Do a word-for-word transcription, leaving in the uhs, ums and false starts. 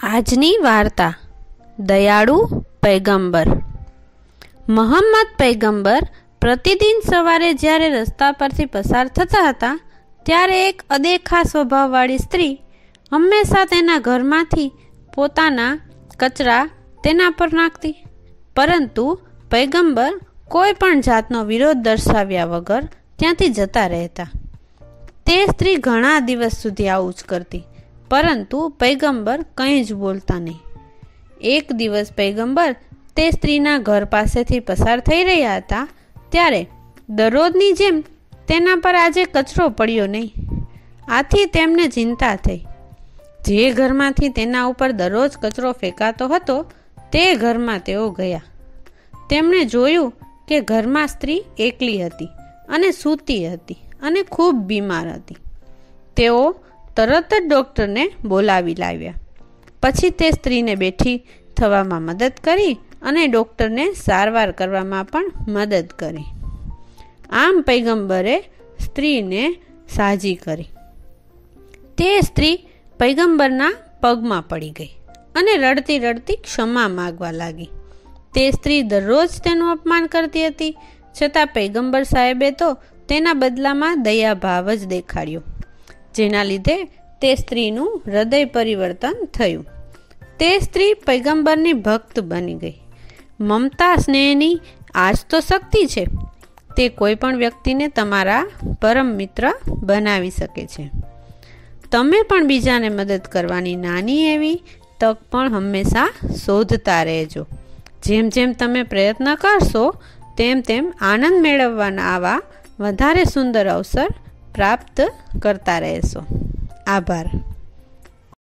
આજની વાર્તા દયાળુ પૈગંબર। મોહમ્મદ પૈગંબર પ્રતિદિન સવારે જ્યારે રસ્તા પરથી પસાર થતા હતા ત્યારે એક અદેખા સ્વભાવવાળી સ્ત્રી હંમેશા તેના ઘરમાંથી પોતાના કચરા તેના પર નાખતી, પરંતુ પૈગંબર કોઈ પણ જાતનો વિરોધ દર્શાવ્યા વગર ત્યાંથી જતા રહેતા। તે સ્ત્રી ઘણા દિવસ સુધી આવું જ કરતી, પરંતુ પૈગંબર કંઈ જ બોલતા નહીં। એક દિવસ પૈગંબર તે સ્ત્રીના ઘર પાસેથી પસાર થઈ રહ્યા હતા ત્યારે દરરોજની જેમ તેના પર આજે કચરો પડ્યો નહીં। આથી તેમને ચિંતા થઈ। જે ઘરમાંથી તેના ઉપર દરરોજ કચરો ફેંકાતો હતો તે ઘરમાં તેઓ ગયા। તેમણે જોયું કે ઘરમાં સ્ત્રી એકલી હતી અને સૂતી હતી અને ખૂબ બીમાર હતી। તેઓ તરત જ ડૉક્ટરને બોલાવી લાવ્યા। પછી તે સ્ત્રીને બેઠી થવામાં મદદ કરી અને ડૉક્ટરને સારવાર કરવામાં પણ મદદ કરી। આમ પૈગંબરે સ્ત્રીને સાજી કરી। તે સ્ત્રી પૈગંબરના પગમાં પડી ગઈ અને રડતી રડતી ક્ષમા માગવા લાગી। તે સ્ત્રી દરરોજ તેનું અપમાન કરતી હતી, છતાં પૈગંબર સાહેબે તો તેના બદલામાં દયાભાવ જ દેખાડ્યો, જેના લીધે તે સ્ત્રીનું હૃદય પરિવર્તન થયું। તે સ્ત્રી પૈગંબરની ભક્ત બની ગઈ। મમતા સ્નેહની આ જ તો શક્તિ છે। તે કોઈ પણ વ્યક્તિને તમારા પરમ મિત્ર બનાવી શકે છે। તમે પણ બીજાને મદદ કરવાની નાની એવી તક પણ હંમેશા શોધતા રહેજો। જેમ જેમ તમે પ્રયત્ન કરશો તેમ તેમ આનંદ મેળવવાના આવા વધારે સુંદર અવસર પ્રાપ્ત કરતા રહેશો। આભાર।